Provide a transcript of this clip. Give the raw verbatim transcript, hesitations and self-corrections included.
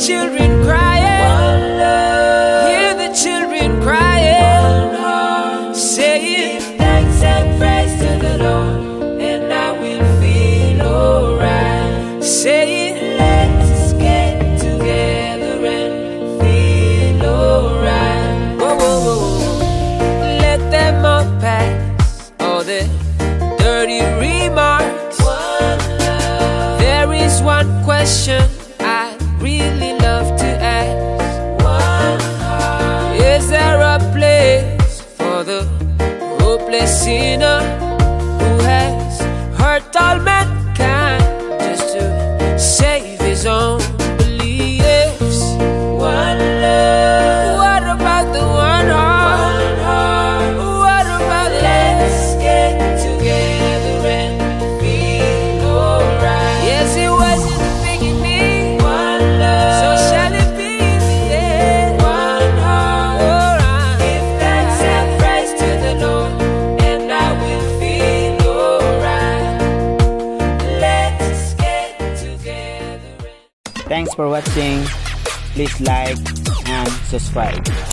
children crying. One love. Hear the children crying. One heart. Saying, give thanks and praise to the Lord, and I will feel alright. Saying, let's get together and feel alright. Whoa, whoa, whoa, whoa. Let them all pass, all the dirty remarks. One love. There is one question I really love to ask. One heart. Is there a place for the hopeless sinner who has hurt all mankind just to save his own beliefs? One love. What about the one heart? One heart. What about let's get together and feel alright? Yes, it was in the beginning. One love. So shall it be in the end. One heart. Alright. Give thanks and praise to the Lord, and I will feel alright. Let's get together and Thanks for watching. Please like and subscribe.